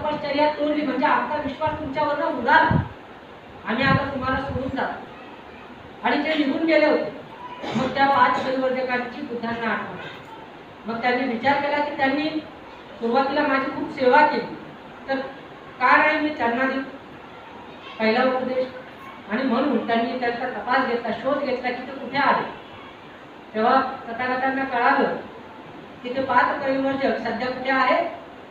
तपश्चर्या तोडली म्हणजे आमचा विश्वास तुमच्यावर उडाला, आम्ही आता तुम्हाला सोडून जातो. आणि ते निघून गेले होते. मग त्या 5 परिवर्तकांची बुद्धांना आठवण. मग त्यांनी विचार केला की त्यांनी सुरुवातीला माझी खूप सेवा केली, तर का नाही मी त्यांना देऊ पहिला उपदेश. आणि म्हणून त्यांनी त्यांचा तपास घेतला, शोध घेतला की ते कुठे आले. तेव्हा तथागतांना कळालं की ते 5 परिवर्तक सध्या कुठे आहेत,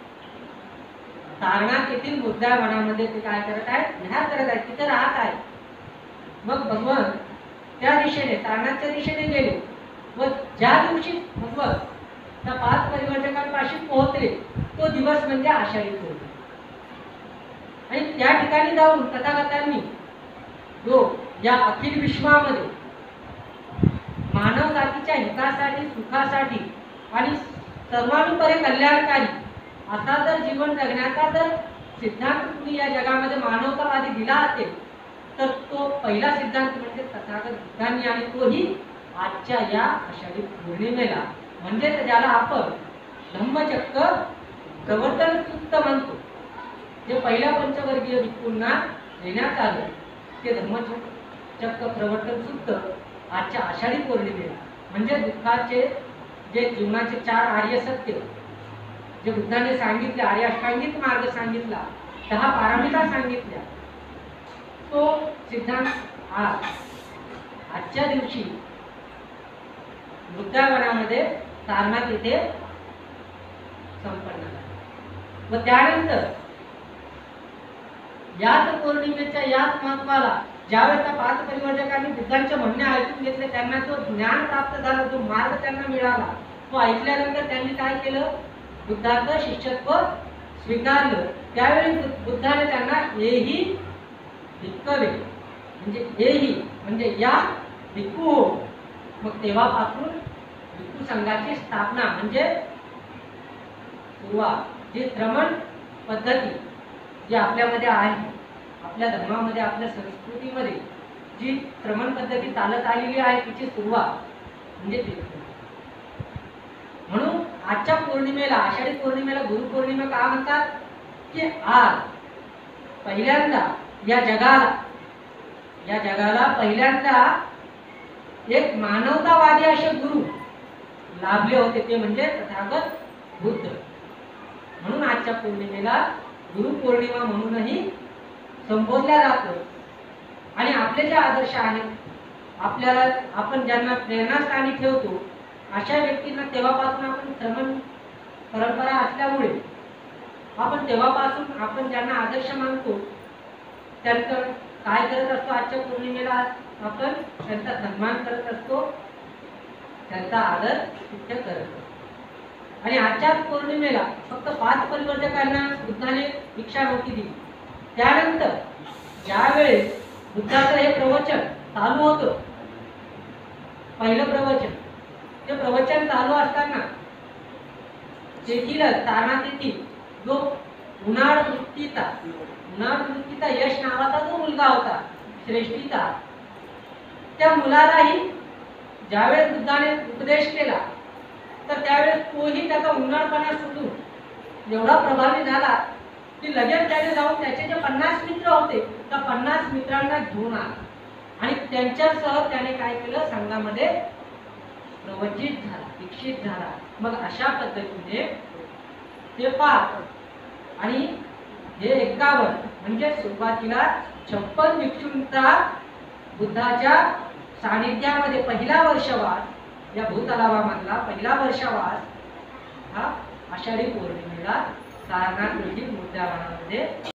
सारनाथ येथील बुद्धावनामध्ये ते काय करत आहेत, विहार करत आहेत, तिथे राहत आहेत. मग भगवान त्या दिशेने सारनाथच्या दिशेने गेले व ज्या दिवशी भगवान त्या 5 परिवर्तकांपाशी पोहोचले तो दिवस म्हणजे आषाढी पौर्णिमा. आणि त्या ठिकाणी जाऊन तथागतांनी जो या अखिल विश्वामध्ये मानव जातीच्या हितासाठी, सुखासाठी आणि सर्वानुपरी कल्याणकारी असा जर जीवन जगण्याचा जर सिद्धांत तुम्ही या जगामध्ये मानवतावादी दिला असेल तर तो पहिला सिद्धांत म्हणजे तथागत बुद्धांनी. आणि तोही आजच्या या आषाढी पौर्णिमेला, म्हणजे ज्याला आपण धम्मचक्र प्रवर्तन सूक्त म्हणतो, जे पहिल्या पंचवर्गीय भिक्खूंना देण्यात आलं ते धम्मचक्र प्रवर्तन सूक्त आजच्या आषाढी पौर्णिमेला, म्हणजे दुःखाचे जे जीवनाचे 4 आर्य सत्य जे बुद्धाने सांगितले, आर्य अष्टांगिक मार्ग सांगितला, 10 पारमिता सांगितल्या, तो सिद्धांत आजच्या दिवशी बुद्धावनामध्ये सारनाथ येथे संपन्न झाला. व त्यानंतर याच पौर्णिमेच्या याच महत्वाला ज्यावेळेस 5 परिवर्तकांनी बुद्धांचे म्हणणे ऐकून घेतले, त्यांना जो ज्ञान प्राप्त झाला, जो मार्ग त्यांना मिळाला, तो ऐकल्यानंतर त्यांनी काय केलं, बुद्धाचं शिष्यत्व स्वीकारलं. त्यावेळी बुद्धाने त्यांना हेही भिक्खवे म्हणजे हेही म्हणजे या भिक्खू हो. मग तेव्हापासून भिक्खू संघाची स्थापना म्हणजे सुरुवात, जी श्रमण पद्धती जी आपल्यामध्ये आहे, आपल्या धर्मामध्ये, आपल्या संस्कृतीमध्ये जी श्रमण पद्धती चालत आलेली आहे तिची सुरुवात म्हणजे भिक्खू. म्हणून आजच्या पौर्णिमेला, आषाढी पौर्णिमेला गुरुपौर्णिमा का म्हणतात की आज पहिल्यांदा या जगाला पहिल्यांदा एक मानवतावादी असे गुरु लाभले होते, ते म्हणजे तथागत बुद्ध. म्हणून आजच्या पौर्णिमेला गुरुपौर्णिमा म्हणूनही संबोधल्या जातं. आणि आपले जे आदर्श आहेत, आपल्याला आपण ज्यांना प्रेरणास्थानी ठेवतो अशा व्यक्तींना तेव्हापासून आपण श्रमण परंपरा असल्यामुळे आपण तेव्हापासून आपण ज्यांना आदर्श मानतो त्यांचं काय करत असतो, आजच्या पौर्णिमेला आपण त्यांचा सन्मान करत असतो, त्यांचा आदर सिद्ध करत असतो. आणि आजच्या पौर्णिमेला फक्त 5 परिवर्तकांना बुद्धाने दीक्षा नव्हती दिली. त्यानंतर ज्यावेळेस बुद्धाचं हे प्रवचन चालू होतं, पहिलं प्रवचन, ते प्रवचन चालू असताना तेथील सारनाथ येथील जो उन्हाळ वृत्तीचा यश नावाचा जो मुलगा होता, श्रेष्ठीचा, त्या मुलालाही ज्यावेळेस बुद्धाने उपदेश केला तर त्यावेळेस तोही त्याचा उन्हाळपणा सुटून एवढा प्रभावी झाला की लगेच त्याने जाऊन त्याचे जे 50 मित्र होते त्या 50 मित्रांना घेऊन आला आणि त्यांच्यासह त्याने काय केलं, संघामध्ये प्रवचित झाला, दीक्षित झाला. मग अशा पद्धतीने ते 5 आणि हे 51 म्हणजे सुरुवातीला 56 भिक्षूंचा बुद्धाच्या सानिध्यामध्ये पहिला वर्षवास, या भूतलावामधला पहिला वर्षवास हा आषाढी पौर्णिमेला सारनाथ येथील बुद्धावनामध्ये